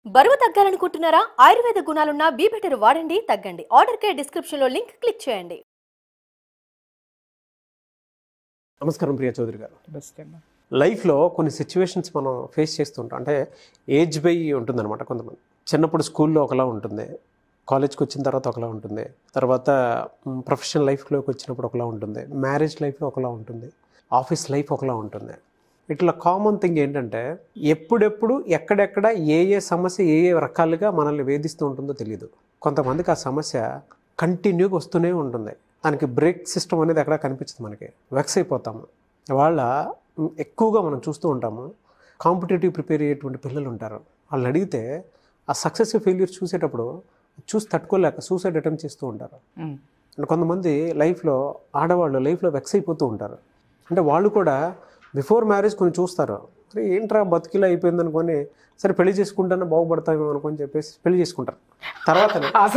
బరువు తగ్గాలనుకుంటున్నారా? ఆయుర్వేద గుణాలున్న బీ బెటర్ వాడండి, తగ్గండి. ఆర్డర్ కే డిస్క్రిప్షన్ లో లింక్ క్లిక్ చేయండి. నమస్కారం ప్రియా చౌదరి గారు. లైఫ్లో కొన్ని సిచ్యువేషన్స్ మనం ఫేస్ చేస్తుంటాం. అంటే ఏజ్ బై ఉంటుందన్నమాట. కొంతమంది చిన్నప్పుడు స్కూల్లో ఒకలా ఉంటుంది, కాలేజ్కి వచ్చిన తర్వాత ఒకలా ఉంటుంది, తర్వాత ప్రొఫెషనల్ లైఫ్లోకి వచ్చినప్పుడు ఒకలా ఉంటుంది, మ్యారేజ్ లైఫ్లో ఒకలా ఉంటుంది, ఆఫీస్ లైఫ్ ఒకలా ఉంటుంది. ఇట్లా కామన్ థింగ్ ఏంటంటే ఎప్పుడెప్పుడు ఎక్కడెక్కడ ఏ సమస్య ఏ రకాలుగా మనల్ని వేధిస్తూ ఉంటుందో తెలియదు. కొంతమందికి ఆ సమస్య కంటిన్యూగా వస్తూనే ఉంటుంది. దానికి బ్రేక్ సిస్టమ్ అనేది ఎక్కడ కనిపించదు. మనకి వెక్స్ అయిపోతాము. వాళ్ళ ఎక్కువగా మనం చూస్తూ ఉంటాము. కాంపిటేటివ్ ప్రిపేర్ అయ్యేటువంటి పిల్లలు ఉంటారు. వాళ్ళని అడిగితే ఆ సక్సెసివ్ ఫెయిల్యూర్ చూసేటప్పుడు చూసి తట్టుకోలేక సూసైడ్ అటెంప్ట్ చేస్తూ ఉంటారు. అంటే కొంతమంది లైఫ్లో ఆడవాళ్ళు లైఫ్లో వెక్స్ అయిపోతూ ఉంటారు. అంటే వాళ్ళు కూడా బిఫోర్ మ్యారేజ్ కొన్ని చూస్తారు. అరే ఏంట్రా బతికిలా అయిపోయింది అనుకొని, సరే పెళ్లి చేసుకుంటానే బాగుపడతామేమో అనుకొని చెప్పేసి పెళ్లి చేసుకుంటారు. తర్వాత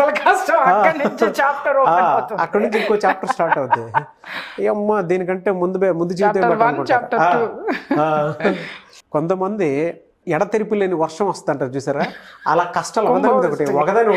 అక్కడి నుంచి ఇంకో చాప్టర్ స్టార్ట్ అవుతుంది. అమ్మ దీనికంటే ముందు జీవితం. కొంతమంది ఎడతెరిపి లేని వర్షం వస్తుంటారు చూసారా, అలా కష్టాలు ఒకదాని మీద ఒకటి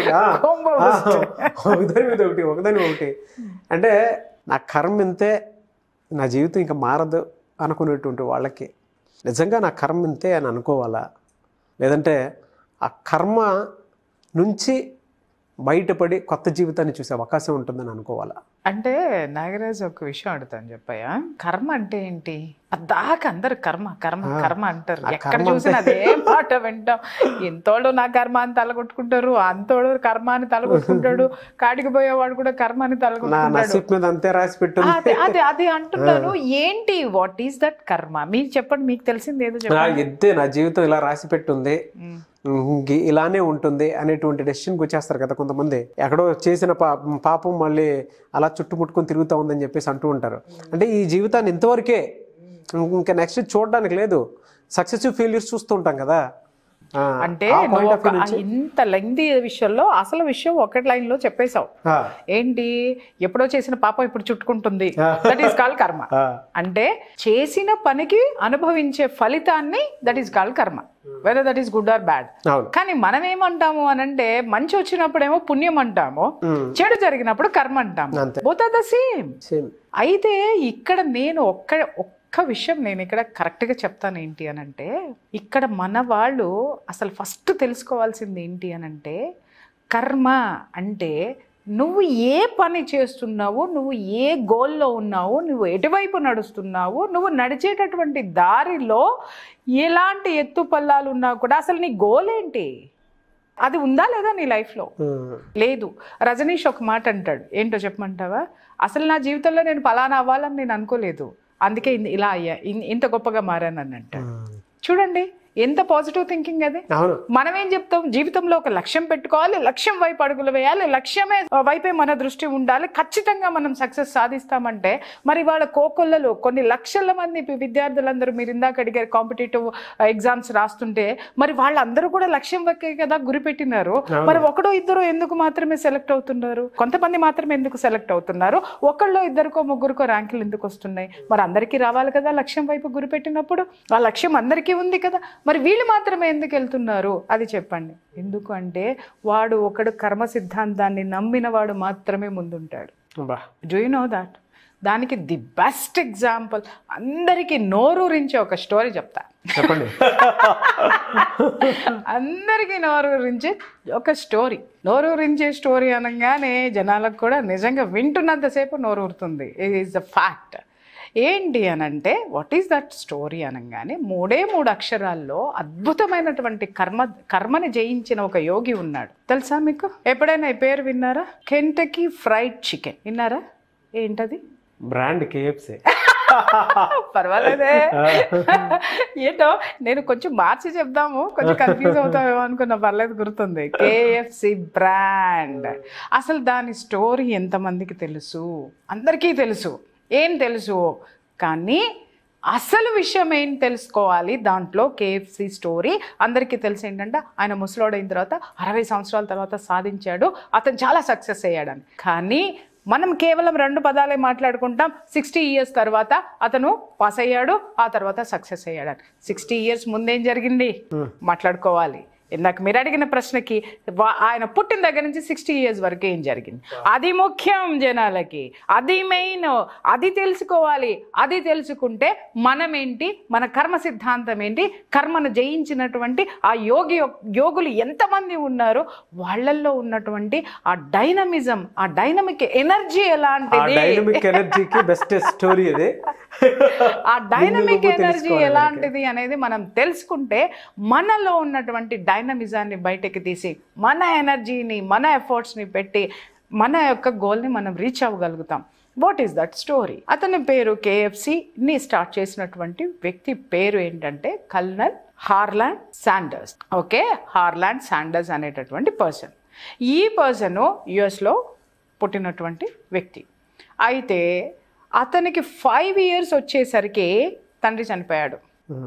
ఒకదాని ఒకటి. అంటే నా కర్మ ఇంతే, నా జీవితం ఇంకా మారదు అనుకునేటువంటి వాళ్ళకి నిజంగా నా కర్మ ఇంతే అని అనుకోవాలా, లేదంటే ఆ కర్మ నుంచి బయటపడి కొత్త జీవితాన్ని చూసే అవకాశం ఉంటుందని అనుకోవాలా? అంటే నాగరాజు ఒక విషయం అడుగుతాను చెప్పయ్యా. కర్మ అంటే ఏంటి? దాకా అందరు కర్మ కర్మ కర్మ అంటారు. ఎక్కడ చూసినా అదే మాట వింటాం. ఎంతోడు నా కర్మ అని తలగొట్టుకుంటారు, అంతోడు కర్మ అని తలగొట్టుకుంటాడు, కాడికి పోయేవాడు కూడా కర్మ అని తలగొట్టుకుంటాడు. అదే అంటున్నాను. ఏంటి, వాట్ ఈస్ దట్ కర్మ? మీరు చెప్పండి, మీకు తెలిసింది ఏదో చెప్పండి. నా జీవితం ఇలా రాసి పెట్టుంది, ఇలానే ఉంటుంది అనేటువంటి డెసిషన్కి వచ్చేస్తారు కదా కొంతమంది. ఎక్కడో చేసిన పాపం మళ్ళీ అలా చుట్టుముట్టుకొని తిరుగుతూ ఉందని చెప్పేసి అంటూ ఉంటారు. అంటే ఈ జీవితాన్ని ఇంతవరకే, ఇంకా నెక్స్ట్ చూడడానికి లేదు. సక్సెసివ్ ఫెయిల్యూర్స్ చూస్తూ ఉంటాం కదా. అంటే ఇంత లెంగ్తీ విషయంలో అసలు విషయం ఒకటి లైన్ లో చెప్పేశావు. ఏంటి, ఎప్పుడో చేసిన పాపం ఇప్పుడు చుట్టుకుంటుంది, దట్ ఈస్ కాల్డ్ కర్మ. అంటే చేసిన పనికి అనుభవించే ఫలితాన్ని that is called karma, whether that is good or bad. కానీ మనం ఏమంటాము అనంటే, మంచి వచ్చినప్పుడేమో పుణ్యం అంటాము, చెడు జరిగినప్పుడు కర్మ అంటాము. Both are the same. అయితే ఇక్కడ నేను ఒక్క విషయం నేను ఇక్కడ కరెక్ట్గా చెప్తాను. ఏంటి అనంటే, ఇక్కడ మన వాళ్ళు అసలు ఫస్ట్ తెలుసుకోవాల్సింది ఏంటి అనంటే, కర్మ అంటే నువ్వు ఏ పని చేస్తున్నావు, నువ్వు ఏ గోల్లో ఉన్నావు, నువ్వు ఎటువైపు నడుస్తున్నావు, నువ్వు నడిచేటటువంటి దారిలో ఎలాంటి ఎత్తుపల్లాలు ఉన్నా కూడా అసలు నీ గోల్ ఏంటి, అది ఉందా లేదా నీ లైఫ్లో? లేదు. రజనీష్ ఒక మాట అంటాడు, ఏంటో చెప్పమంటావా? అసలు నా జీవితంలో నేను ఫలానా అవ్వాలని నేను అనుకోలేదు, అందుకే ఇలా అయ్యా, ఇంత గొప్పగా మారాను అని అంటాడు. చూడండి ఎంత పాజిటివ్ థింకింగ్ అది. మనం ఏం చెప్తాం, జీవితంలో ఒక లక్ష్యం పెట్టుకోవాలి, లక్ష్యం వైపు అడుగులు వేయాలి, లక్ష్యమే వైపే మన దృష్టి ఉండాలి, ఖచ్చితంగా మనం సక్సెస్ సాధిస్తామంటే, మరి వాళ్ళ కోకొల్లలో కొన్ని లక్షల మంది విద్యార్థులందరూ మీరు ఇందాక అడిగారు కాంపిటేటివ్ ఎగ్జామ్స్ రాస్తుంటే, మరి వాళ్ళందరూ కూడా లక్ష్యం వైపే కదా గురి పెట్టినారు. మరి ఒకడో ఇద్దరు ఎందుకు మాత్రమే సెలెక్ట్ అవుతున్నారు, కొంతమంది మాత్రమే ఎందుకు సెలెక్ట్ అవుతున్నారు, ఒకళ్ళో ఇద్దరికో ముగ్గురికో ర్యాంకులు ఎందుకు వస్తున్నాయి? మరి అందరికీ రావాలి కదా లక్ష్యం వైపు గురి పెట్టినప్పుడు. ఆ లక్ష్యం అందరికీ ఉంది కదా, మరి వీళ్ళు మాత్రమే ఎందుకు వెళ్తున్నారు అది చెప్పండి. ఎందుకు అంటే వాడు ఒకడు కర్మ సిద్ధాంతాన్ని నమ్మిన వాడు మాత్రమే ముందుంటాడు. Do you know that? దానికి ది బెస్ట్ ఎగ్జాంపుల్, అందరికీ నోరూరించే ఒక స్టోరీ చెప్తా. చెప్పండి. అందరికీ నోరూరించే ఒక స్టోరీ. నోరూరించే స్టోరీ అనగానే జనాలకు కూడా నిజంగా వింటున్నంతసేపు నోరూరుతుంది. It is the fact. ఏంటి అనంటే, వాట్ ఈస్ దట్ స్టోరీ అనగానే 3 అక్షరాల్లో అద్భుతమైనటువంటి కర్మని జయించిన ఒక యోగి ఉన్నాడు. తెలుసా మీకు? ఎప్పుడైనా ఈ పేరు విన్నారా? కెంటకీ ఫ్రైడ్ చికెన్ విన్నారా? ఏంటది? Brand KFC. పర్వాలేదే. ఏంటో నేను కొంచెం మార్చి చెప్దాము, కొంచెం కన్ఫ్యూజ్ అవుతామేమో అనుకున్నా, పర్లేదు, గుర్తుంది. KFC brand. అసలు దాని స్టోరీ ఎంతమందికి తెలుసు? అందరికీ తెలుసు. ఏం తెలుసు, కానీ అసలు విషయం ఏం తెలుసుకోవాలి దాంట్లో. KFC స్టోరీ అందరికీ తెలిసి ఏంటంటే, ఆయన ముసలోడైన తర్వాత 60 సంవత్సరాల తర్వాత సాధించాడు, అతను చాలా సక్సెస్ అయ్యాడని. కానీ మనం కేవలం 2 పదాలే మాట్లాడుకుంటాం. 60 ఇయర్స్ తర్వాత అతను పాస్ అయ్యాడు, ఆ తర్వాత సక్సెస్ అయ్యాడు. 60 ఇయర్స్ ముందేం జరిగింది మాట్లాడుకోవాలి. ఇందాక మీరు అడిగిన ప్రశ్నకి ఆయన పుట్టిన దగ్గర నుంచి 60 years వరకు ఏం జరిగింది, అది ముఖ్యం జనాలకి, అది మెయిన్, అది తెలుసుకోవాలి. అది తెలుసుకుంటే మనం ఏంటి, మన కర్మ సిద్ధాంతం ఏంటి, కర్మను జయించినటువంటి ఆ యోగులు ఎంతమంది ఉన్నారో వాళ్ళల్లో ఉన్నటువంటి ఆ డైనమిజం, ఆ డైనమిక్ ఎనర్జీ ఎలాంటిది, ఆ డైనమిక్ ఎనర్జీ ఎలాంటిది అనేది మనం తెలుసుకుంటే మనలో ఉన్నటువంటి డైనమిజాన్ని బయటకి తీసి మన ఎనర్జీని, మన ఎఫర్ట్స్ని పెట్టి మన యొక్క గోల్ని మనం రీచ్ అవ్వగలుగుతాం. What is that story? అతని పేరు KFCని స్టార్ట్ చేసినటువంటి వ్యక్తి పేరు ఏంటంటే colonel Harland Sanders. Okay, Harland Sanders అనేటటువంటి పర్సన్. ఈ పర్సన్ యుఎస్లో పుట్టినటువంటి వ్యక్తి. అయితే అతనికి 5 years వచ్చేసరికి తండ్రి చనిపోయాడు.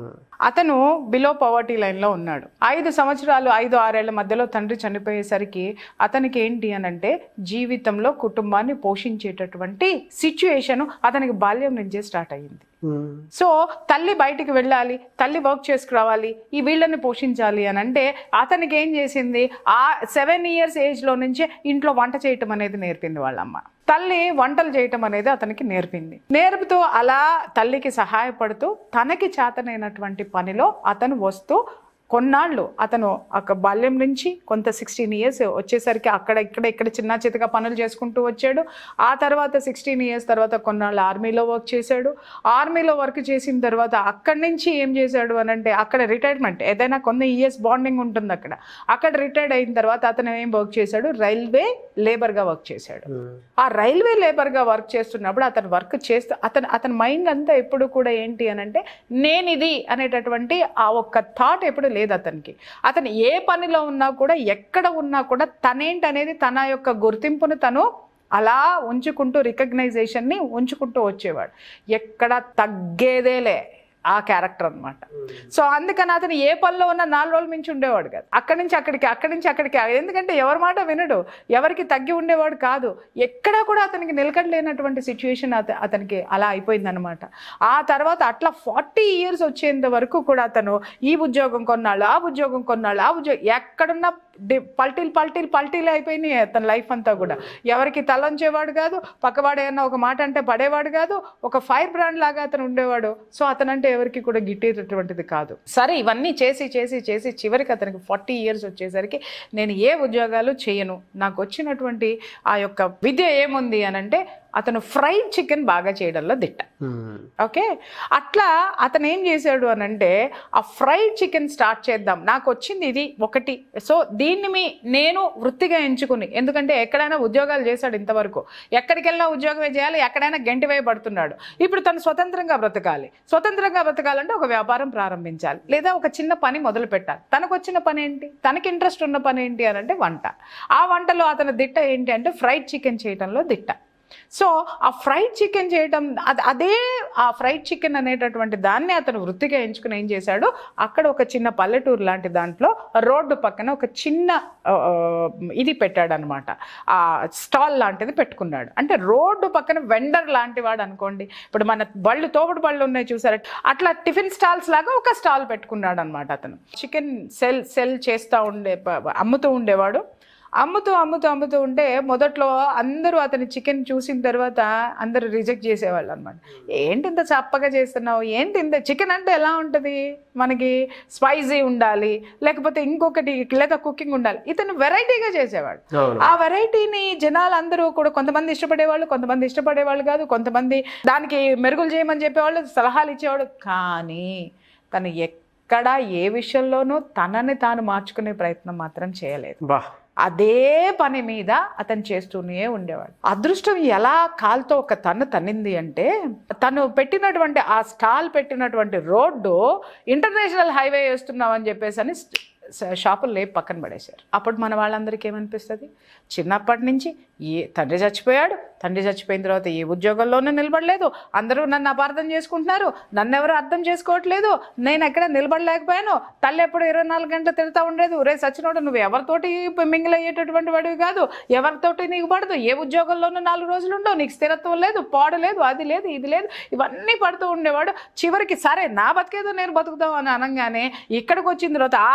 అతను బిలో పవర్టీ లైన్లో ఉన్నాడు. 5 సంవత్సరాలు 5-6 ఏళ్ల మధ్యలో తండ్రి చనిపోయేసరికి అతనికి ఏంటి అని అంటే జీవితంలో కుటుంబాన్ని పోషించేటటువంటి సిచ్యుయేషన్ అతనికి బాల్యం నుంచే స్టార్ట్ అయ్యింది. సో తల్లి బయటికి వెళ్ళాలి, తల్లి వర్క్ చేసుకురావాలి, ఈ వీళ్ళని పోషించాలి అని అంటే అతనికి ఏం చేసింది, ఆ 7 years ఏజ్లో నుంచే ఇంట్లో వంట చేయటం అనేది నేర్పింది వాళ్ళమ్మ. తల్లి వంటలు చేయటం అనేది అతనికి నేర్పుతూ అలా తల్లికి సహాయపడుతూ తనకి చేతనైనటువంటి పనిలో అతను వస్తూ కొన్నాళ్ళు అతను ఒక బాల్యం నుంచి కొంత 16 years వచ్చేసరికి ఇక్కడ చిన్న చితగా పనులు చేసుకుంటూ వచ్చాడు. ఆ తర్వాత 16 years తర్వాత కొన్నాళ్ళు ఆర్మీలో వర్క్ చేశాడు. ఆర్మీలో వర్క్ చేసిన తర్వాత అక్కడి నుంచి ఏం చేశాడు అని అంటే అక్కడ రిటైర్మెంట్, ఏదైనా కొన్ని ఇయర్స్ బాండింగ్ ఉంటుంది అక్కడ రిటైర్డ్ అయిన తర్వాత అతను ఏం వర్క్ చేశాడు, రైల్వే లేబర్గా వర్క్ చేశాడు. ఆ రైల్వే లేబర్గా వర్క్ చేస్తున్నప్పుడు అతను వర్క్ చేస్తూ అతని మైండ్ అంతా ఎప్పుడు కూడా ఏంటి అని అంటే నేనిది అనేటటువంటి ఆ ఒక్క థాట్ ఎప్పుడు లేదు అతనికి. అతను ఏ పనిలో ఉన్నా కూడా, ఎక్కడ ఉన్నా కూడా తనేంటనేది తన యొక్క గుర్తింపును తను అలా ఉంచుకుంటూ, రికగ్నైజేషన్ని ఉంచుకుంటూ వచ్చేవాడు. ఎక్కడ తగ్గేదేలే ఆ క్యారెక్టర్ అనమాట. సో అందుకని అతను ఏ పనిలో ఉన్నా 4 రోజులు మించి ఉండేవాడు కాదు. అక్కడి నుంచి అక్కడికి, ఎందుకంటే ఎవరి మాట వినడు, ఎవరికి తగ్గి ఉండేవాడు కాదు. ఎక్కడా కూడా అతనికి నిలకడలేనటువంటి సిచ్యువేషన్ అతనికి అలా అయిపోయింది అనమాట. ఆ తర్వాత అట్లా 40 years వచ్చేంత వరకు కూడా అతను ఈ ఉద్యోగం కొన్నాళ్ళు, ఆ ఉద్యోగం ఎక్కడున్నా పల్టీలు అయిపోయినాయి తన లైఫ్ అంతా కూడా. ఎవరికి తలంచేవాడు కాదు, పక్కవాడు ఏమన్నా ఒక మాట అంటే పడేవాడు కాదు, ఒక ఫైర్ బ్రాండ్ లాగా అతను ఉండేవాడు. సో అతనంటే ఎవరికి కూడా గిట్టేటటువంటిది కాదు. సరే ఇవన్నీ చేసి చివరికి అతనికి 40 years వచ్చేసరికి నేను ఏ ఉద్యోగాలు చేయను, నాకు వచ్చినటువంటి ఆ యొక్క విద్య ఏముంది అని అంటే అతను ఫ్రైడ్ చికెన్ బాగా చేయడంలో దిట్ట. ఓకే, అట్లా అతను ఏం చేశాడు అని అంటే ఆ ఫ్రైడ్ చికెన్ స్టార్ట్ చేద్దాం, నాకు వచ్చింది ఇది ఒకటి, సో దీన్ని నేను వృత్తిగా ఎంచుకుని, ఎందుకంటే ఎక్కడైనా ఉద్యోగాలు చేశాడు ఇంతవరకు, ఎక్కడికి వెళ్ళినా ఉద్యోగమే చేయాలి, ఎక్కడైనా గంటివేయబడుతున్నాడు. ఇప్పుడు తను స్వతంత్రంగా బ్రతకాలంటే ఒక వ్యాపారం ప్రారంభించాలి, లేదా ఒక చిన్న పని మొదలు పెట్టాలి. తనకు వచ్చిన పని ఏంటి, తనకి ఇంట్రెస్ట్ ఉన్న పని ఏంటి అని అంటే వంట. ఆ వంటలో అతని దిట్ట ఏంటి అంటే ఫ్రైడ్ చికెన్ చేయడంలో దిట్ట. సో ఆ ఫ్రైడ్ చికెన్ చేయడం అదే ఆ ఫ్రైడ్ చికెన్ అనేటటువంటి దాన్ని అతను వృత్తిగా ఎంచుకుని ఏం చేశాడు, అక్కడ ఒక చిన్న పల్లెటూరు లాంటి దాంట్లో రోడ్డు పక్కన ఒక చిన్న ఇది పెట్టాడు అనమాట, ఆ స్టాల్ లాంటిది పెట్టుకున్నాడు. అంటే రోడ్డు పక్కన వెండర్ లాంటి వాడు అనుకోండి, ఇప్పుడు మన తోపుడు బళ్ళు ఉన్నాయి చూసారు, అట్లా టిఫిన్ స్టాల్స్ లాగా ఒక స్టాల్ పెట్టుకున్నాడు అనమాట. అతను చికెన్ సెల్ చేస్తూ అమ్ముతూ ఉండేవాడు. అమ్ముతూ ఉంటే మొదట్లో అందరూ అతని చికెన్ చూసిన తర్వాత అందరూ రిజెక్ట్ చేసేవాళ్ళు అనమాట. ఏంటి ఇంత చప్పగా చేస్తున్నావు, ఏంటి ఇంత చికెన్ అంటే ఎలా ఉంటుంది, మనకి స్పైసీ ఉండాలి, లేకపోతే ఇంకొకటి లేదా కుకింగ్ ఉండాలి. ఇతను వెరైటీగా చేసేవాడు. ఆ వెరైటీని జనాలు అందరూ కూడా కొంతమంది ఇష్టపడేవాళ్ళు, కొంతమంది ఇష్టపడేవాళ్ళు కాదు, కొంతమంది దానికి మెరుగులు చేయమని చెప్పేవాళ్ళు, సలహాలు ఇచ్చేవాడు. కానీ తను ఎక్కడా ఏ విషయంలోనూ తనని తాను మార్చుకునే ప్రయత్నం మాత్రం చేయలేదు. అదే పని మీద అతను చేస్తూనే ఉండేవాడు. అదృష్టం ఎలా కాల్తో ఒక తన్నింది అంటే తను పెట్టినటువంటి ఆ స్టాల్ పెట్టినటువంటి రోడ్డు ఇంటర్నేషనల్ హైవే వేస్తున్నామని చెప్పేసి అని షాపులు లేపు పక్కన పడేశారు. అప్పుడు మన వాళ్ళందరికీ ఏమనిపిస్తుంది, చిన్నప్పటి నుంచి తండ్రి చచ్చిపోయిన తర్వాత ఏ ఉద్యోగంలోనూ నిలబడలేదు, అందరూ నన్ను అపార్థం చేసుకుంటున్నారు, నన్ను ఎవరు అర్థం చేసుకోవట్లేదు, నేను ఎక్కడ నిలబడలేకపోయాను, తల్లి ఎప్పుడు 24 గంటలు తిరుగుతూ ఉండలేదు, రే సచ్చినోడు నువ్వు ఎవరితోటి మింగిల్ అయ్యేటటువంటి వాడివి కాదు, ఎవరితోటి నీకు పడదు, ఏ ఉద్యోగంలోనూ 4 రోజులు ఉండవు, నీకు స్థిరత్వం లేదు, పాడు లేదు, అది లేదు, ఇది లేదు, ఇవన్నీ పడుతూ ఉండేవాడు. చివరికి సరే నా బతికేదో నేను బతుకుతాం అని అనగానే ఇక్కడికి వచ్చిన తర్వాత ఆ చిన్న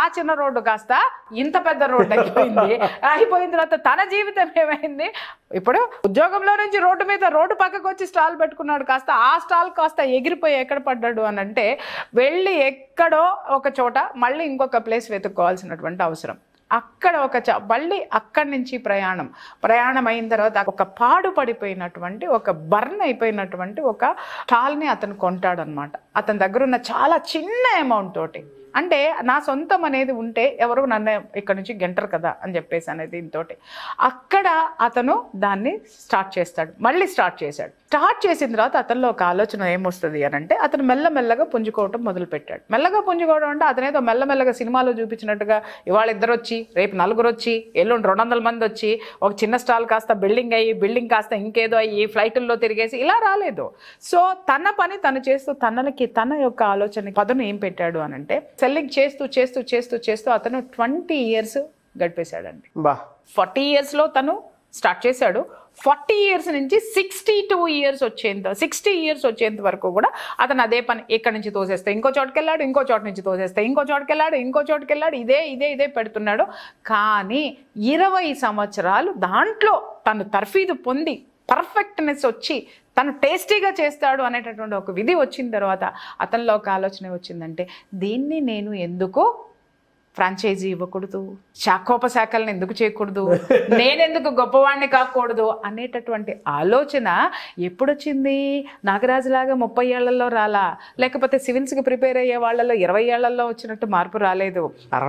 రోడ్డు కాస్త ఇంత పెద్ద రోడ్డు అయిపోయింది. అయిపోయిన తర్వాత తన జీవితం ఏమైంది, ఇప్పుడు ఉద్యోగంలో నుంచి రోడ్డు మీద రోడ్డు పక్కకు వచ్చి స్టాల్ పెట్టుకున్నాడు, కాస్త ఆ స్టాల్ కాస్త ఎగిరిపోయి ఎక్కడ పడ్డాడు అని అంటే వెళ్ళి ఎక్కడో ఒక చోట మళ్ళీ ఇంకొక ప్లేస్ వెతుక్కోవాల్సినటువంటి అవసరం. అక్కడ మళ్ళీ అక్కడి నుంచి ప్రయాణం అయిన తర్వాత ఒక పాడు పడిపోయినటువంటి ఒక బర్న్ అయిపోయినటువంటి ఒక స్టాల్ని అతను కొంటాడనమాట. అతని దగ్గర ఉన్న చాలా చిన్న అమౌంట్ తోటి. అంటే నా సొంతం అనేది ఉంటే ఎవరు నన్ను ఇక్కడ నుంచి గెంటరు కదా అని చెప్పేసి అనేది దీంతో అక్కడ అతను దాన్ని మళ్ళీ స్టార్ట్ చేసిన తర్వాత అతనిలో ఒక ఆలోచన ఏమొస్తుంది అని అంటే అతను మెల్లమెల్లగా పుంజుకోవటం మొదలుపెట్టాడు. మెల్లగా పుంజుకోవడం అంటే అతనేదో మెల్లమెల్లగా సినిమాలో చూపించినట్టుగా ఇవాళ 2 వచ్చి రేపు 4 వచ్చి ఎల్లుండి 200 మంది వచ్చి ఒక చిన్న స్టాల్ కాస్త బిల్డింగ్ కాస్త ఇంకేదో అయ్యి ఫ్లైట్ల్లో తిరిగేసి ఇలా రాలేదు. సో తన పని తను చేస్తూ తన యొక్క ఆలోచన పదును ఏం పెట్టాడు అని అంటే సెల్లింగ్ చేస్తూ అతను 20 years గడిపేశాడండి. 40 yearsలో తను స్టార్ట్ చేశాడు. 40 years నుంచి 60 years వచ్చేంత వరకు కూడా అతను అదే పని. ఇక్కడి నుంచి తోసేస్తే ఇంకో చోటుకెళ్ళాడు, ఇంకో చోటు నుంచి తోసేస్తే ఇంకో చోటుకెళ్ళాడు, ఇదే పెడుతున్నాడు. కానీ 20 సంవత్సరాలు దాంట్లో తను తర్ఫీదు పొంది పర్ఫెక్ట్నెస్ వచ్చి తను టేస్టీగా చేస్తాడు అనేటటువంటి ఒక విధి వచ్చిన తర్వాత అతనిలో ఒక ఆలోచన వచ్చిందంటే దీన్ని నేను ఎందుకు ఫ్రాంచైజీ ఇవ్వకూడదు, శాఖోపశాఖలను ఎందుకు చేయకూడదు, నేనెందుకు గొప్పవాడిని కాకూడదు అనేటటువంటి ఆలోచన ఎప్పుడొచ్చింది? నాగరాజులాగా 30 ఏళ్లలో రాలా, లేకపోతే సివిల్స్కి ప్రిపేర్ అయ్యే వాళ్ళలో 20 ఏళ్లలో వచ్చినట్టు మార్పు రాలేదు,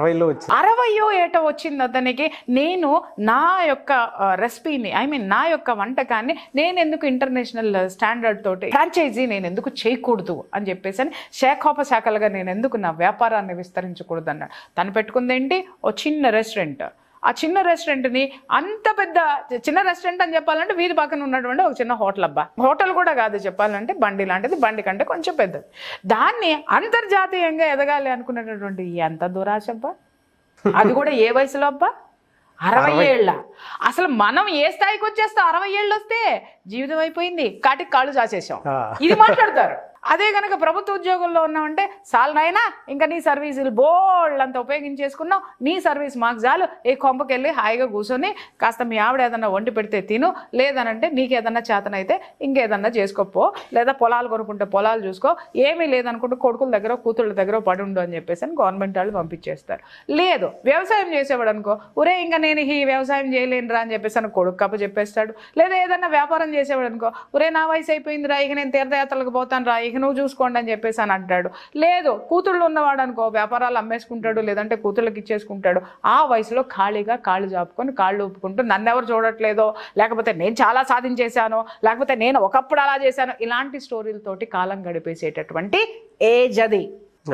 60 ఏట వచ్చింది అతనికి. నేను నా యొక్క రెసిపీని నా యొక్క వంటకాన్ని నేనెందుకు ఇంటర్నేషనల్ స్టాండర్డ్ తోటి ఫ్రాంచైజీ నేను ఎందుకు చేయకూడదు అని చెప్పేసి శాఖోపశాఖలుగా నేను ఎందుకు నా వ్యాపారాన్ని విస్తరించకూడదు అన్నాడు. తను పెట్టుకుందేంటి? ఓ చిన్న రెస్టారెంట్. ఆ చిన్న రెస్టారెంట్ని అంత పెద్ద చిన్న రెస్టారెంట్ అని చెప్పాలంటే వీధి పక్కన ఉన్నటువంటి ఒక చిన్న హోటల్ అబ్బా, హోటల్ కూడా కాదు చెప్పాలంటే బండి లాంటిది, బండి కంటే కొంచెం పెద్దది. దాన్ని అంతర్జాతీయంగా ఎదగాలి అనుకునేటటువంటి ఎంత దురాశ అబ్బా, అది కూడా ఏ వయసులో అబ్బా? 60 ఏళ్ళ. అసలు మనం ఏ స్థాయికి వచ్చేస్తాం? 60 ఏళ్ళు వస్తే జీవితం అయిపోయింది, కాటికి కాళ్ళు చాసేసాం, ఇది మాట్లాడతారు. అదే కనుక ప్రభుత్వ ఉద్యోగంలో ఉన్నామంటే సాలనైనా ఇంకా నీ సర్వీసులు బోల్డ్ అంతా ఉపయోగించేసుకున్నావు, నీ సర్వీస్ మాకు చాలు, ఏ కొంపకెళ్ళి హాయిగా కూర్చొని కాస్త మీ ఆవిడ ఏదన్నా వండి పెడితే తిను, లేదనంటే నీకు ఏదన్నా చేతనైతే ఇంకేదన్నా చేసుకోపో, లేదా పొలాలు కొనుక్కుంటే పొలాలు చూసుకో, ఏమీ లేదనుకుంటే కొడుకుల దగ్గర కూతుళ్ళ దగ్గర పడి ఉండు అని చెప్పేసి గవర్నమెంట్ వాళ్ళు పంపించేస్తారు. లేదు వ్యవసాయం చేసేవాడు అనుకో, ఒరే ఇంకా నేను ఈ వ్యవసాయం చేయలేనురా అని చెప్పేసి కొడుకు కప్ప చెప్పేస్తాడు. లేదా ఏదన్నా వ్యాపారం చేసేవాడు అనుకో, ఒరే నా వయసు అయిపోయిందిరా, ఇక నేను తీర్థయాత్రలకు పోతాను రా, నువ్వు చూసుకోండి అని చెప్పేసి అంటాడు. లేదు కూతుళ్ళు ఉన్నవాడు అనుకో, వ్యాపారాలు అమ్మేసుకుంటాడు, లేదంటే కూతుళ్ళకి ఇచ్చేసుకుంటాడు. ఆ వయసులో ఖాళీగా కాళ్ళు చాపుకొని కాళ్ళు ఊపుకుంటూ నన్నెవరు చూడట్లేదో, లేకపోతే నేను చాలా సాధించేశాను, లేకపోతే నేను ఒకప్పుడు అలా చేశాను, ఇలాంటి స్టోరీలతోటి కాలం గడిపేసేటటువంటి ఏజ్ అది.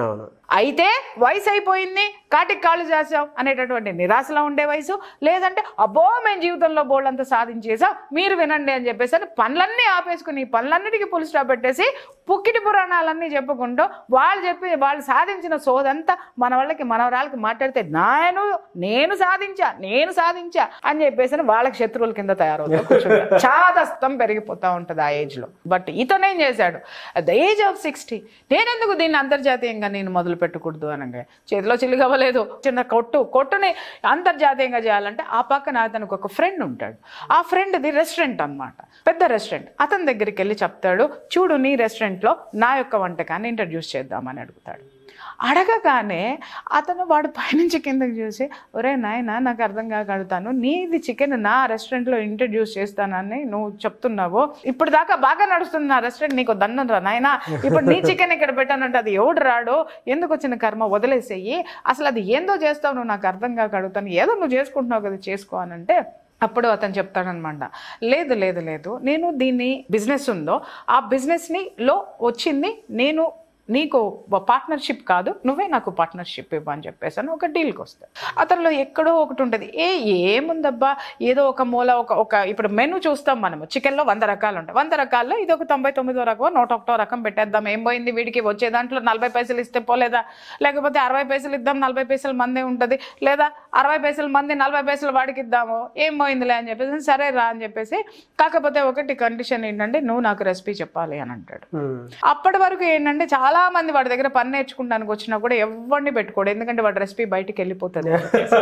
అయితే వయసు అయిపోయింది, కాటికి కాళ్ళు చేసాం అనేటటువంటి నిరాశలో ఉండే వయసు, లేదంటే అబ్బో మేము జీవితంలో బోల్డంతా సాధించేసాం మీరు వినండి అని చెప్పేసి పనులన్నీ ఆపేసుకుని పనులన్నిటికీ పులి స్టాప్ పెట్టేసి పుక్కిటి పురాణాలన్నీ చెప్పుకుంటూ వాళ్ళు సాధించిన సోదంతా మన వాళ్ళకి మనవరాళ్ళకి మాట్లాడితే నేను సాధించా అని చెప్పేసి వాళ్ళకి శత్రువుల కింద తయారవుతారు. చాదస్తం పెరిగిపోతూ ఉంటుంది ఆ ఏజ్ లో. బట్ ఇతనేం చేశాడు, అట్ ద ఏజ్ ఆఫ్ 60 నేనెందుకు దీన్ని అంతర్జాతీయంగా నేను మొదలు పెట్టకూడదు అనగా చేతిలో చిల్లిగవ్వలేదు. చిన్న కొట్టుని అంతర్జాతీయంగా చేయాలంటే ఆ పక్కన అతనికి ఒక ఫ్రెండ్ ఉంటాడు. ఆ ఫ్రెండ్ది రెస్టారెంట్ అనమాట, పెద్ద రెస్టారెంట్. అతని దగ్గరికి వెళ్ళి చెప్తాడు, చూడు నీ రెస్టారెంట్లో నా యొక్క వంటకాన్ని ఇంట్రడ్యూస్ చేద్దామని అడుగుతాడు. అడగగానే అతను వాడు పైనుంచి కిందకి చూసి, ఒరే నాయన నాకు అర్థం కాక అడుగుతాను, నీది చికెన్ నా రెస్టారెంట్లో ఇంట్రడ్యూస్ చేస్తానని నువ్వు చెప్తున్నావు, ఇప్పుడు దాకా బాగా నడుస్తుంది నా రెస్టారెంట్, నీకు దండం రా నాయన, ఇప్పుడు నీ చికెన్ ఇక్కడ పెట్టానంటే అది ఎవడు రాడు, ఎందుకు వచ్చిన కర్మ వదిలేసేయి, అసలు అది ఏందో చేస్తావు నువ్వు నాకు అర్థం కాక అడుగుతాను, ఏదో నువ్వు చేసుకుంటున్నావు కదా చేసుకో అని అంటే అప్పుడు అతను చెప్తాడనమాట, లేదు నేను దీన్ని బిజినెస్ ఉందో ఆ బిజినెస్ని లో వచ్చింది నేను నీకు పార్ట్నర్షిప్ కాదు, నువ్వే నాకు పార్ట్నర్షిప్ ఇవ్వని చెప్పేసి ఒక డీల్కి వస్తాడు. అతనిలో ఎక్కడో ఒకటి ఉంటుంది, ఏముందబ్బా ఏదో ఒక మూల ఒక ఇప్పుడు మెనూ చూస్తాం మనము, చికెన్లో 100 రకాలు ఉంటాయి, 100 రకాల్లో ఇది ఒక 99వ రకం 101వ రకం పెట్టేద్దాం, ఏం పోయింది వీడికి వచ్చే దాంట్లో 40 పైసలు ఇస్తే పోలేదా, లేకపోతే 60 పైసలు ఇద్దాం 40 పైసలు మందే ఉంటుంది, లేదా 60 పైసలు మంది 40 పైసలు వాడికి ఇద్దాము, ఏం పోయిందిలే అని చెప్పేసి సరే రా అని చెప్పేసి, కాకపోతే ఒకటి కండిషన్ ఏంటంటే నువ్వు నాకు రెసిపీ చెప్పాలి అని అంటాడు. అప్పటి వరకు ఏంటంటే చాలా చాలా మంది వాడి దగ్గర పని నేర్చుకుంటానికి వచ్చినా కూడా ఎవరిని పెట్టుకోడు, ఎందుకంటే వాడి రెసిపీ బయటికి వెళ్ళిపోతుంది.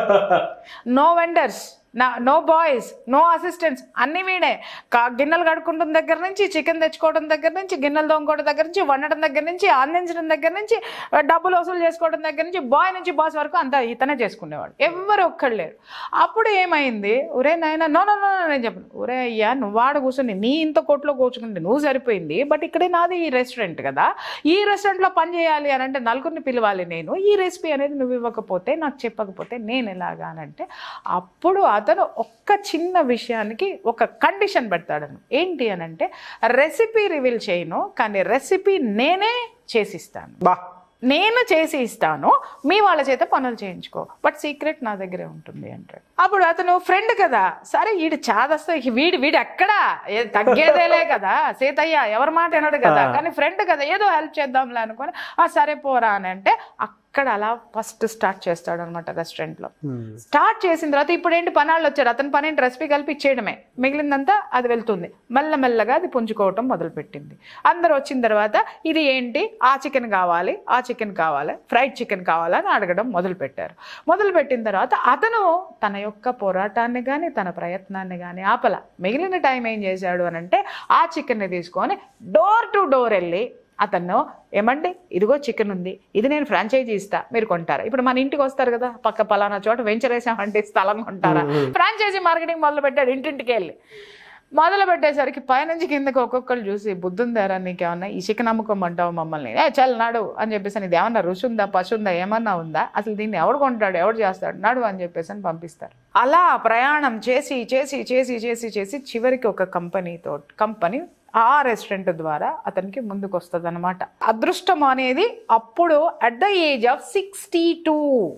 No vendors, no boys, no assistants, అన్ని వీడే. గిన్నెలు కడుక్కుంటున్న దగ్గర నుంచి, చికెన్ తెచ్చుకోవడం దగ్గర నుంచి, గిన్నెలు తోముకోవడం దగ్గర నుంచి, వండడం దగ్గర నుంచి, అందించడం దగ్గర నుంచి, డబ్బులు వసూలు చేసుకోవడం దగ్గర నుంచి, బాయ్ నుంచి బాస్ వరకు అంతా ఇతనే చేసుకునేవాడు, ఎవరు ఒక్కళ్ళు లేరు. అప్పుడు ఏమైంది, ఒరే నాయన నో నో నో నేను చెప్పను, ఒరే అయ్యా నువ్వు ఆడ కూర్చొని నీ ఇంత కోట్లో కూర్చుకుంటే నువ్వు సరిపోయింది, బట్ ఇక్కడే నాది ఈ రెస్టారెంట్ కదా, ఈ రెస్టారెంట్లో పని చేయాలి అని అంటే నలుగురిని పిలవాలి నేను, ఈ రెసిపీ అనేది నువ్వు ఇవ్వకపోతే నాకు చెప్పకపోతే నేను ఎలాగా అని అంటే అప్పుడు అతను ఒక్క చిన్న విషయానికి ఒక కండిషన్ పెడతాడను. ఏంటి అని అంటే రెసిపీ రివీల్ చేయను, కానీ రెసిపీ నేనే చేసిస్తాను, నేను చేసి ఇస్తాను, మీ వాళ్ళ చేత పనులు చేయించుకో, బట్ సీక్రెట్ నా దగ్గరే ఉంటుంది అంటాడు. అప్పుడు అతను ఫ్రెండ్ కదా, సరే వీడు చాదస్తా వీడు ఎక్కడా తగ్గేదేలే కదా, సీతయ్య ఎవరి మాట వినడు కదా, కానీ ఫ్రెండ్ కదా ఏదో హెల్ప్ చేద్దాంలే అనుకొని సరే పోరా అని అంటే అక్కడ అలా ఫస్ట్ స్టార్ట్ చేస్తాడు అనమాట రెస్టారెంట్లో. స్టార్ట్ చేసిన తర్వాత ఇప్పుడు ఏంటి పనాళ్ళు వచ్చాడు, అతని పని ఏంటి రెసిపీ కలిపి ఇచ్చేయడమే, మిగిలిందంతా అది వెళ్తుంది. మెల్లమెల్లగా అది పుంజుకోవటం మొదలుపెట్టింది. అందరు వచ్చిన తర్వాత ఇది ఏంటి, ఆ చికెన్ కావాలి, ఆ చికెన్ కావాలి, ఫ్రైడ్ చికెన్ కావాలని అడగడం మొదలుపెట్టారు. మొదలుపెట్టిన తర్వాత అతను తన యొక్క పోరాటాన్ని కానీ తన ప్రయత్నాన్ని కానీ ఆపల. మిగిలిన టైం ఏం చేశాడు అని అంటే ఆ చికెన్ని తీసుకొని డోర్ టు డోర్ వెళ్ళి అతను ఏమండి ఇదిగో చికెన్ ఉంది, ఇది నేను ఫ్రాంచైజీ ఇస్తా, మీరు కొంటారా? ఇప్పుడు మన ఇంటికి వస్తారు కదా, పక్క పలానా చోట వెంచర్ వేసామంటే స్థలం కొంటారా? ఫ్రాంచైజీ మార్కెటింగ్ మొదలు పెట్టాడు. ఇంటింటికి వెళ్ళి మొదలు పెట్టేసరికి పైనుంచి కిందకి ఒక్కొక్కరు చూసి బుద్ధుందారా నీకేమన్నా, ఈ చికెన్ అమ్ముకోమంటావు మమ్మల్ని, చల్ నాడు అని చెప్పేసి, ఇది ఏమన్నా రుచి ఉందా, పశు ఉందా, ఏమన్నా ఉందా, అసలు దీన్ని ఎవడు కొంటాడు, ఎవడు చేస్తాడు, నాడు అని చెప్పేసి అని పంపిస్తారు. అలా ప్రయాణం చేసి చేసి చేసి చేసి చేసి చివరికి ఒక కంపెనీ ఆ రెస్టారెంట్ ద్వారా అతనికి ముందుకు వస్తుంది అనమాట. అదృష్టం అనేది అప్పుడు అట్ ద ఏజ్ ఆఫ్ 62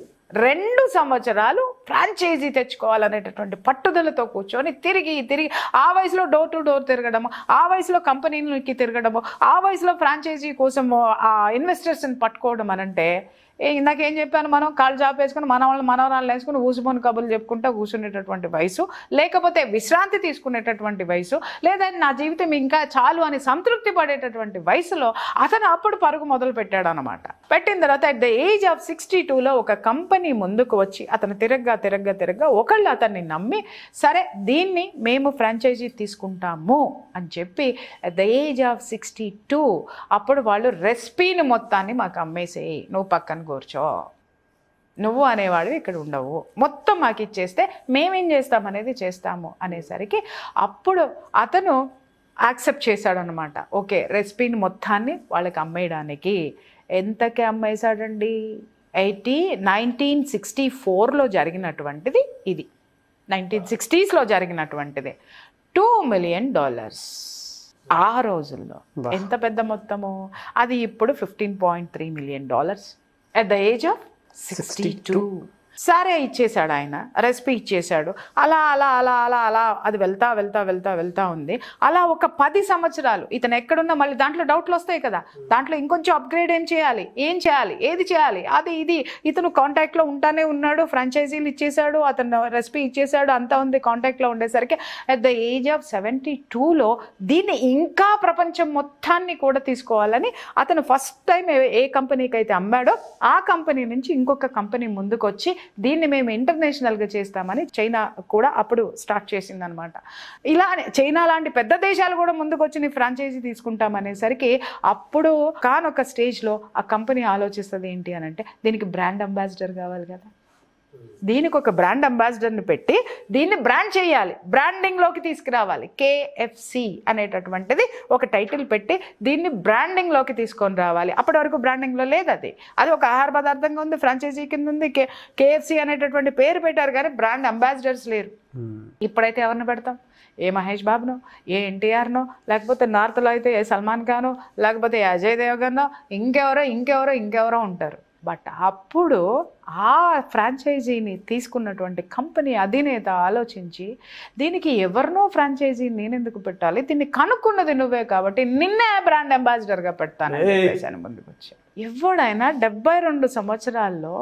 2 సంవత్సరాలు ఫ్రాంచైజీ తెచ్చుకోవాలనేటటువంటి పట్టుదలతో కూర్చొని తిరిగి ఆ వయసులో డోర్ టు డోర్ తిరగడము, ఆ వయసులో కంపెనీలకి తిరగడము, ఆ వయసులో ఫ్రాంచైజీ కోసము ఆ ఇన్వెస్టర్స్ని పట్టుకోవడం అనంటే ఇందాకేం చెప్పాను, మనం కాళ్ళు జాబ్ వేసుకుని మనవరాళ్ళు వేసుకుని ఊసిపోని కబుర్లు చెప్పుకుంటా కూర్చునేటటువంటి వయసు, లేకపోతే విశ్రాంతి తీసుకునేటటువంటి వయసు, లేదా నా జీవితం ఇంకా చాలు అని సంతృప్తి పడేటటువంటి వయసులో అతను అప్పుడు పరుగు మొదలు పెట్టాడు అనమాట. పెట్టిన తర్వాత అట్ ద ఏజ్ ఆఫ్ 62లో ఒక కంపెనీ ముందుకు వచ్చి అతను తిరగ్గా ఒకళ్ళు అతన్ని నమ్మి సరే దీన్ని మేము ఫ్రాంచైజీ తీసుకుంటాము అని చెప్పి అట్ ద ఏజ్ ఆఫ్ 62 అప్పుడు వాళ్ళు రెసిపీని మొత్తాన్ని మాకు అమ్మేసేయి, నువ్వు పక్కన కూర్చో, నువ్వు అనేవాడు ఇక్కడ ఉండవు, మొత్తం మాకు ఇచ్చేస్తే మేమేం చేస్తామనేది చేస్తాము అనేసరికి అప్పుడు అతను యాక్సెప్ట్ చేశాడు అనమాట. ఓకే రెసిపీని మొత్తాన్ని వాళ్ళకి అమ్మేయడానికి. ఎంతకి అమ్మేశాడండి? 1964లో జరిగినటువంటిది ఇది, 1960స్లో జరిగినటువంటిది. $2 million ఆ రోజుల్లో. ఎంత పెద్ద మొత్తము అది, ఇప్పుడు $15.3 million at the age of 62. సరే ఇచ్చేశాడు ఆయన, రెసిపీ ఇచ్చేశాడు. అలా అలా అలా అలా అలా అది వెళ్తా ఉంది. అలా ఒక 10 సంవత్సరాలు ఇతను ఎక్కడున్నా మళ్ళీ దాంట్లో డౌట్లు వస్తాయి కదా, దాంట్లో ఇంకొంచెం అప్గ్రేడ్ ఏది చేయాలి, ఏది చేయాలి, అది ఇది ఇతను కాంటాక్ట్లో ఉంటానే ఉన్నాడు, ఫ్రాంచైజీలు ఇచ్చేశాడు, అతను రెసిపీ ఇచ్చేశాడు, అంతా ఉంది కాంటాక్ట్లో ఉండేసరికి అట్ ద ఏజ్ ఆఫ్ 72లో దీన్ని ఇంకా ప్రపంచం మొత్తాన్ని కూడా తీసుకోవాలని అతను ఫస్ట్ టైం ఏ కంపెనీకి అయితే అమ్మాడో ఆ కంపెనీ నుంచి ఇంకొక కంపెనీ ముందుకు వచ్చి దీన్ని మేము ఇంటర్నేషనల్గా చేస్తామని చైనా కూడా అప్పుడు స్టార్ట్ చేసిందనమాట. ఇలా చైనా లాంటి పెద్ద దేశాలు కూడా ముందుకు వచ్చి ఫ్రాంచైజీ తీసుకుంటామనేసరికి అప్పుడు కానొక స్టేజ్లో ఆ కంపెనీ ఆలోచిస్తుంది ఏంటి అని అంటే దీనికి బ్రాండ్ అంబాసిడర్ కావాలి కదా, దీనికి ఒక బ్రాండ్ అంబాసిడర్ని పెట్టి దీన్ని బ్రాండ్ చేయాలి, బ్రాండింగ్లోకి తీసుకురావాలి, KFC అనేటటువంటిది ఒక టైటిల్ పెట్టి దీన్ని బ్రాండింగ్లోకి తీసుకొని రావాలి. అప్పటి వరకు బ్రాండింగ్లో లేదు, అది ఒక ఆహార పదార్థంగా ఉంది, ఫ్రాంచైజీ కింద ఉంది, KFC అనేటటువంటి పేరు పెట్టారు కానీ బ్రాండ్ అంబాసిడర్స్ లేరు. ఇప్పుడైతే ఎవరిని పెడతాం? ఏ మహేష్ బాబునో, ఏ ఎన్టీఆర్నో, లేకపోతే నార్త్లో అయితే ఏ సల్మాన్ ఖానో, లేకపోతే అజయ్ దేవగన్నో, ఇంకెవరో ఉంటారు. బట్ అప్పుడు ఆ ఫ్రాంచైజీని తీసుకున్నటువంటి కంపెనీ అధినేత ఆలోచించి దీనికి ఎవరినో ఫ్రాంచైజీ నేనెందుకు పెట్టాలి, దీన్ని కనుక్కున్నది నువ్వే కాబట్టి నిన్నే బ్రాండ్ అంబాసిడర్గా పెడతానని చెప్పేసి ముందుకు వచ్చాను. ఎవడైనా 72 సంవత్సరాల్లో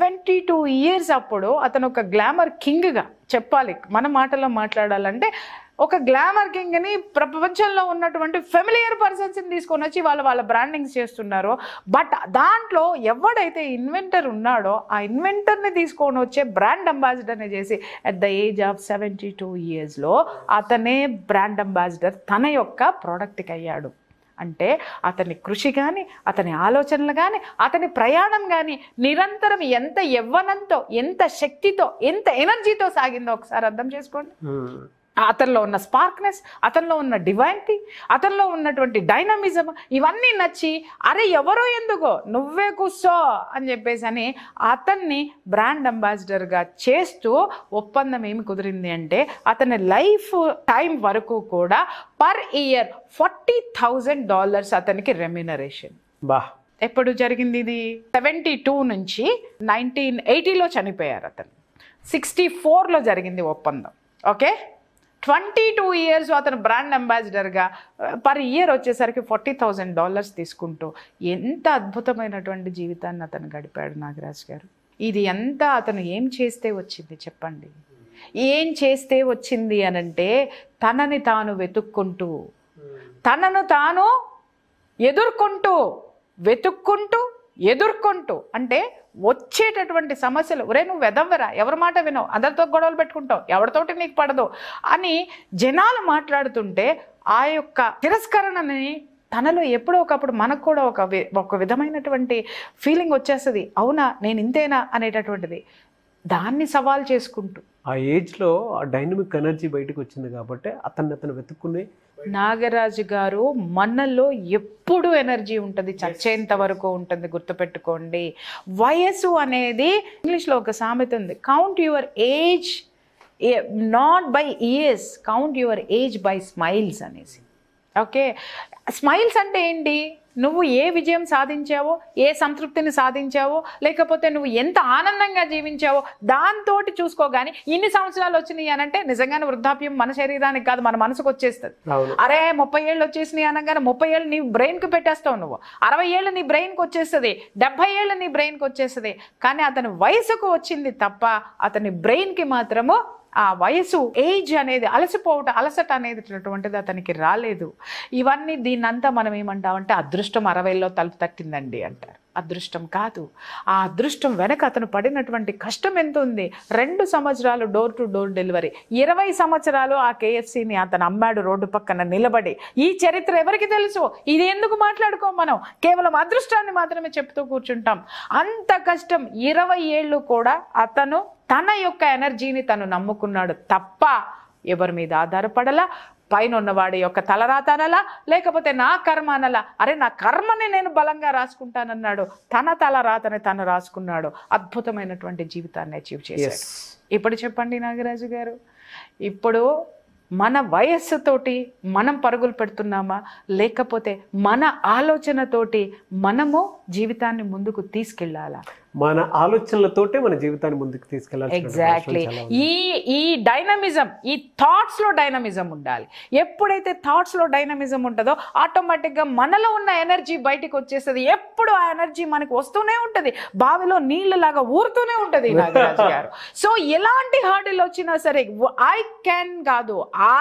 72 years అప్పుడు అతను ఒక గ్లామర్ కింగ్గా చెప్పాలి, మన మాటల్లో మాట్లాడాలంటే ఒక గ్లామర్ కింగ్ని ప్రపంచంలో ఉన్నటువంటి ఫెమిలియర్ పర్సన్స్ని తీసుకొని వచ్చి వాళ్ళ బ్రాండింగ్స్ చేస్తున్నారు. బట్ దాంట్లో ఎవడైతే ఇన్వెంటర్ ఉన్నాడో ఆ ఇన్వెంటర్ని తీసుకొని వచ్చే బ్రాండ్ అంబాసిడర్ని చేసి అట్ ద ఏజ్ ఆఫ్ 72 yearsలో అతనే బ్రాండ్ అంబాసిడర్ తన యొక్క ప్రోడక్ట్కి అయ్యాడు. అంటే అతని కృషి కానీ, అతని ఆలోచనలు కానీ, అతని ప్రయాణం కానీ నిరంతరం ఎంత యవ్వనంతో, ఎంత శక్తితో, ఎంత ఎనర్జీతో సాగిందో ఒకసారి అర్థం చేసుకోండి. అతనిలో ఉన్న స్పార్క్నెస్, అతనిలో ఉన్న డివైనిటీ, అతనిలో ఉన్నటువంటి డైనమిజం ఇవన్నీ నచ్చి అరే ఎవరో ఎందుకో నువ్వే కూర్చో అని చెప్పేసి అని అతన్ని బ్రాండ్ అంబాసిడర్గా చేస్తూ ఒప్పందం ఏమి కుదిరింది అంటే అతని లైఫ్ టైం వరకు కూడా పర్ ఇయర్ $40,000 అతనికి రెమ్యునరేషన్. ఎప్పుడు జరిగింది ఇది? 72 నుంచి 1980లో చనిపోయారు అతను. 64లో జరిగింది ఒప్పందం. ఓకే, 22 years అతను బ్రాండ్ అంబాసిడర్గా పర్ ఇయర్ వచ్చేసరికి $40,000 తీసుకుంటూ ఎంత అద్భుతమైనటువంటి జీవితాన్ని అతను గడిపాడు నాగరాజ్ గారు. ఇది అంతా అతను ఏం చేస్తే వచ్చింది చెప్పండి? ఏం చేస్తే వచ్చింది అనంటే తనని తాను వెతుక్కుంటూ, తనను తాను ఎదుర్కొంటూ అంటే వచ్చేటటువంటి సమస్యలు, ఒరే నువ్వు వెదవ్వరా, ఎవరి మాట వినవు, అందరితో గొడవలు పెట్టుకుంటావు, ఎవరితోటి నీకు పడదు అని జనాలు మాట్లాడుతుంటే ఆ యొక్క తిరస్కరణని తనలో ఎప్పుడో ఒకప్పుడు మనకు కూడా ఒక విధమైనటువంటి ఫీలింగ్ వచ్చేస్తుంది. అవునా నేను ఇంతేనా అనేటటువంటిది. దాన్ని సవాల్ చేసుకుంటూ ఆ ఏజ్లో ఆ డైనమిక్ ఎనర్జీ బయటకు వచ్చింది కాబట్టి అతను వెతుక్కునే. నాగరాజు గారు మనలో ఎప్పుడు ఎనర్జీ ఉంటుంది, చచ్చేంత వరకు ఉంటుంది. గుర్తుపెట్టుకోండి, వయసు అనేది ఇంగ్లీష్లో ఒక సామెత ఉంది, count your age not by years, count your age by smiles అనేసి. ఓకే, స్మైల్స్ అంటే ఏంటి? నువ్వు ఏ విజయం సాధించావో, ఏ సంతృప్తిని సాధించావో, లేకపోతే నువ్వు ఎంత ఆనందంగా జీవించావో దాంతో చూసుకో. కానీ ఇన్ని సంవత్సరాలు వచ్చినాయి అనంటే నిజంగానే వృద్ధాప్యం మన శరీరానికి కాదు మన మనసుకు వచ్చేస్తుంది. అరే 30 ఏళ్ళు వచ్చేసినాయి అనగానే 30 ఏళ్ళు నీ బ్రెయిన్కి పెట్టేస్తావు నువ్వు, 60 ఏళ్ళు నీ బ్రెయిన్కి వచ్చేస్తుంది, 70 ఏళ్ళు నీ బ్రెయిన్కి వచ్చేస్తుంది. కానీ అతని వయసుకు వచ్చింది తప్ప అతని బ్రెయిన్కి మాత్రము ఆ వయసు ఏజ్ అనేది అలసట అనేటటువంటిది అతనికి రాలేదు. ఇవన్నీ దీన్నంతా మనం ఏమంటామంటే అదృష్టం 60లో తలుపు తట్టిందండి అంటారు. అదృష్టం కాదు. ఆ అదృష్టం వెనక అతను పడినటువంటి కష్టం ఎంత ఉంది. 2 సంవత్సరాలు డోర్ టు డోర్ డెలివరీ, 20 సంవత్సరాలు ఆ KFCని అతను అమ్మాడు రోడ్డు పక్కన నిలబడి. ఈ చరిత్ర ఎవరికి తెలుసు? ఇది ఎందుకు మాట్లాడుకోం మనం? కేవలం అదృష్టాన్ని మాత్రమే చెప్తూ కూర్చుంటాం. అంత కష్టం 20 ఏళ్ళు కూడా అతను తన యొక్క ఎనర్జీని తను నమ్ముకున్నాడు తప్ప ఎవరి మీద ఆధారపడలా. పైన ఉన్నవాడి యొక్క తలరాత అనలా, లేకపోతే నా కర్మ అనలా. అరే నా కర్మని నేను బలంగా రాసుకుంటానన్నాడు, తన తలరాతని తను రాసుకున్నాడు. అద్భుతమైనటువంటి జీవితాన్ని అచీవ్ చేశాడు. ఇప్పుడు చెప్పండి నాగరాజు గారు, ఇప్పుడు మన వయస్సుతోటి మనం పరుగులు పెడుతున్నామా, లేకపోతే మన ఆలోచనతోటి మనము జీవితాన్ని ముందుకు తీసుకెళ్ళాలా? మన ఆలోచనలతోటే మన జీవితాన్ని ముందుకు తీసుకెళ్ళాలి. ఎగ్జాక్ట్లీ. ఈ డైనమిజం, ఈ థాట్స్లో డైనమిజం ఉండాలి. ఎప్పుడైతే థాట్స్లో డైనమిజం ఉంటుందో ఆటోమేటిక్గా మనలో ఉన్న ఎనర్జీ బయటికి వచ్చేస్తుంది. ఎప్పుడు ఆ ఎనర్జీ మనకు వస్తూనే ఉంటుంది, బావిలో నీళ్ళలాగా ఊరుతూనే ఉంటుంది నాగరాజు గారు. సో ఎలాంటి హార్డిల్ వచ్చినా సరే ఐ క్యాన్ కాదు,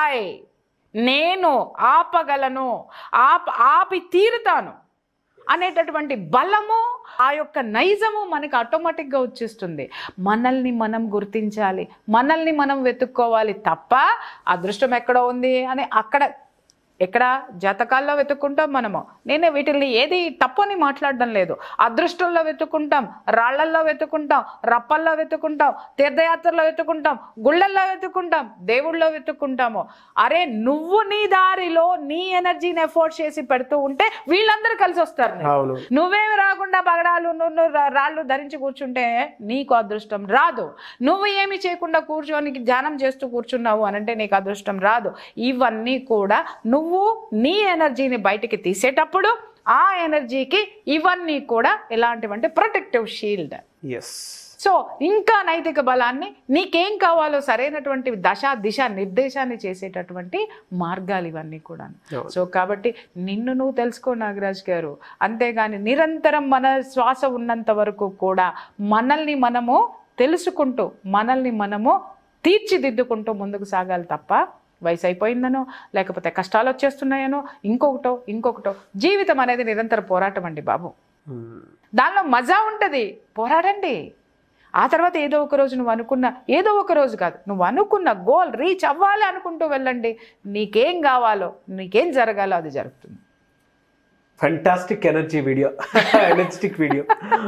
నేను ఆపగలను, ఆపి తీరుతాను అనేటటువంటి బలము, ఆ యొక్క నైజము మనకు ఆటోమేటిక్గా వచ్చేస్తుంది. మనల్ని మనం గుర్తించాలి, మనల్ని మనం వెతుక్కోవాలి తప్ప అదృష్టం ఎక్కడో ఉంది అని ఎక్కడ జాతకాల్లో వెతుక్కుంటాం మనము. నేనే వీటిని ఏది తప్పని మాట్లాడడం లేదు. అదృష్టంలో వెతుక్కుంటాం, రాళ్లల్లో వెతుక్కుంటాం, రప్పల్లో వెతుక్కుంటాం, తీర్థయాత్రలో వెతుక్కుంటాం, గుళ్ళల్లో వెతుక్కుంటాం, దేవుళ్ళలో వెతుక్కుంటాము. అరే నువ్వు నీ దారిలో నీ ఎనర్జీని ఎఫోర్డ్ చేసి పెడుతూ ఉంటే వీళ్ళందరూ కలిసి వస్తారు. నువ్వేమి రాకుండా పగడాలు రాళ్ళు ధరించి కూర్చుంటే నీకు అదృష్టం రాదు. నువ్వు ఏమి చేయకుండా కూర్చొని ధ్యానం చేస్తూ కూర్చున్నావు అనంటే నీకు అదృష్టం రాదు. ఇవన్నీ కూడా నువ్వు నీ ఎనర్జీని బయటికి తీసేటప్పుడు ఆ ఎనర్జీకి ఇవన్నీ కూడా ఎలాంటివంటే ప్రొటెక్టివ్ షీల్డ్. సో ఇంకా నైతిక బలాన్ని, నీకేం కావాలో సరైనటువంటి దిశ నిర్దేశాన్ని చేసేటటువంటి మార్గాలు ఇవన్నీ కూడా. సో కాబట్టి నిన్ను నువ్వు తెలుసుకో నాగరాజ్ గారు. అంతేగాని నిరంతరం మన శ్వాస ఉన్నంత వరకు కూడా మనల్ని మనము తెలుసుకుంటూ, మనల్ని మనము తీర్చిదిద్దుకుంటూ ముందుకు సాగాలి తప్ప వయసు అయిపోయిందనో, లేకపోతే కష్టాలు వచ్చేస్తున్నాయనో, ఇంకొకటో. జీవితం అనేది నిరంతర పోరాటం అండి బాబు. దానిలో మజా ఉంటుంది, పోరాడండి. ఆ తర్వాత ఏదో ఒక రోజు నువ్వు అనుకున్న, ఏదో ఒక రోజు కాదు, నువ్వు అనుకున్న గోల్ రీచ్ అవ్వాలి అనుకుంటూ వెళ్ళండి. నీకేం కావాలో, నీకేం జరగాలో అది జరుగుతుంది. Fantastic energy video, energetic video.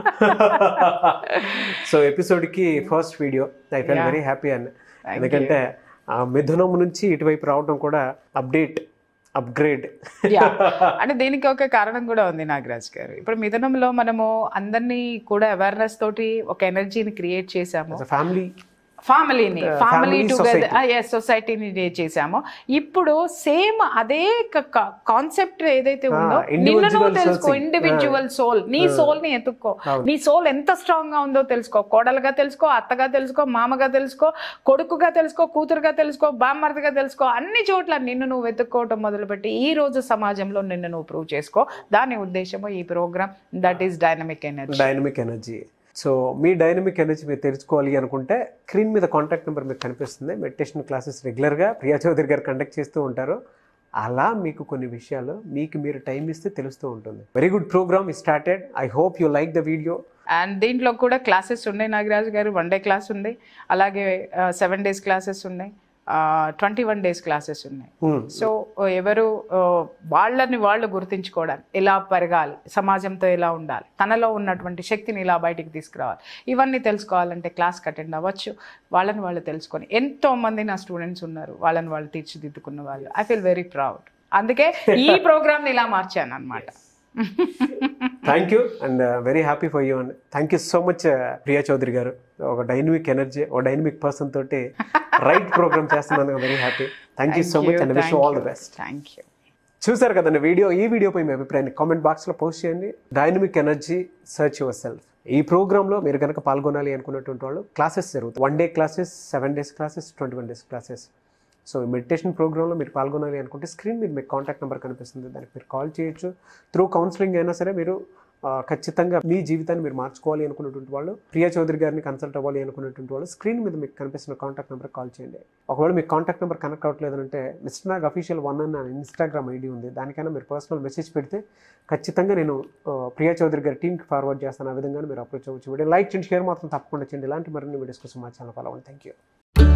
So ఎపిసోడ్కి first video, I feel very happy and ఎందుకంటే మిథునం నుంచి ఇటువైపు రావడం కూడా అప్గ్రేడ్. అంటే దీనికి ఒక కారణం కూడా ఉంది నాగరాజ్ గారు. ఇప్పుడు మిథునంలో మనము అందరినీ కూడా అవేర్నెస్ తోటి ఒక ఎనర్జీని క్రియేట్ చేసాము, ఫ్యామిలీ టుగెదర్, సొసైటీని చేసాము. ఇప్పుడు సేమ్ అదే కాన్సెప్ట్ ఏదైతే ఉందో, నిన్ను నువ్వు తెలుసుకో, ఇండివిజువల్ సోల్, నీ సోల్ ని ఎత్తుక్కో. నీ సోల్ ఎంత స్ట్రాంగ్ గా ఉందో తెలుసుకో. కోడలుగా తెలుసుకో, అత్తగా తెలుసుకో, మామగా తెలుసుకో, కొడుకుగా తెలుసుకో, కూతురుగా తెలుసుకో, బామ్మర్దిగా తెలుసుకో. అన్ని చోట్ల నిన్ను నువ్వు వెతుక్కోవటం మొదలుపెట్టి ఈ రోజు సమాజంలో నిన్ను నువ్వు ప్రూవ్ చేసుకో. దాని ఉద్దేశము ఈ program, that is dynamic energy. So మీ డైనమిక్ ఎనర్జీ మీరు తెలుసుకోవాలి అనుకుంటే స్క్రీన్ మీద కాంటాక్ట్ నెంబర్ మీకు కనిపిస్తుంది. మెడిటేషన్ క్లాసెస్ రెగ్యులర్గా ప్రియా చౌదరి గారు కండక్ట్ చేస్తూ ఉంటారు. అలా మీకు కొన్ని విషయాలు మీకు మీరు టైం ఇస్తే తెలుస్తూ ఉంటుంది. Very good program started. I hope you like the video. And దీంట్లో కూడా క్లాసెస్ ఉన్నాయి నాగరాజు గారు. 1 day క్లాస్ ఉంది, అలాగే 7 days క్లాసెస్ ఉన్నాయి, 21 days క్లాసెస్ ఉన్నాయి. సో ఎవరు వాళ్ళని వాళ్ళు గుర్తించుకోవడానికి, ఎలా పెరగాలి, సమాజంతో ఎలా ఉండాలి, తనలో ఉన్నటువంటి శక్తిని ఇలా బయటికి తీసుకురావాలి, ఇవన్నీ తెలుసుకోవాలంటే క్లాస్కి అటెండ్ అవ్వచ్చు. వాళ్ళని వాళ్ళు తెలుసుకొని, ఎంతో మంది నా స్టూడెంట్స్ ఉన్నారు, వాళ్ళని వాళ్ళు తీర్చిదిద్దుకున్న వాళ్ళు. I feel very proud. అందుకే ఈ ప్రోగ్రామ్ని ఇలా మార్చాను అనమాట. Thank you and very happy for you and thank you so much Priya Chaudhary గారు. ఒక డైనమిక్ ఎనర్జీ, ఒక డైనమిక్ పర్సన్ తోటి రైట్ ప్రోగ్రామ్ చేస్తున్నాను. Very happy. Thank you so much and wish all the best. Thank you. చూసారు కదండి video. ఈ వీడియోపై మీ అభిప్రాయాన్ని కామెంట్ బాక్స్లో పోస్ట్ చేయండి. Dynamic energy, search yourself. ఈ ప్రోగ్రాంలో మీరు కనుక పాల్గొనాలి అనుకున్నటువంటి వాళ్ళు క్లాసెస్ జరుగుతాయి. 1 day classes, 7 days classes, 21 days classes. So ఈ మెడిటేషన్ ప్రోగ్రాంలో మీరు పాల్గొనాలి అనుకుంటే స్క్రీన్ మీద మీకు కాంటాక్ట్ నెంబర్ కనిపిస్తుంది, దానికి మీరు కాల్ చేయొచ్చు. త్రూ కౌన్సిలింగ్ అయినా సరే మీరు ఖచ్చితంగా మీ జీవితాన్ని మీరు మార్చుకోవాలి అనుకున్నటువంటి వాళ్ళు, ప్రియా చౌదరి గారిని కన్సల్ట్ అవ్వాలి అనుకున్నటువంటి వాళ్ళు స్క్రీన్ మీద మీకు కనిపిస్తున్న కాంటాక్ట్ నెంబర్ కాల్ చేయండి. ఒకవేళ మీకు కాంటాక్ట్ నెంబర్ కనెక్ట్ అవ్వట్లేదంటే మిస్టర్ నాగ్ అఫీషియల్ 1 అన్న ఇన్స్టాగ్రామ్ ఐడి ఉంది, దానికైనా మీరు పర్సనల్ మెసేజ్ పెడితే ఖచ్చితంగా నేను ప్రియా చౌదరి గారి టీమ్కి ఫార్వర్డ్ చేస్తాను. ఆ విధంగా మీరు అప్రోచ్ అవ్వచ్చు. వీడియో లైక్ చేయండి, షేర్ మాత్రం తప్పకుండా చేయండి. ఇలాంటి మరిన్ని వీడియోస్ కోసం మా ఛానల్ ఫాలో అవ్వండి. Thank you.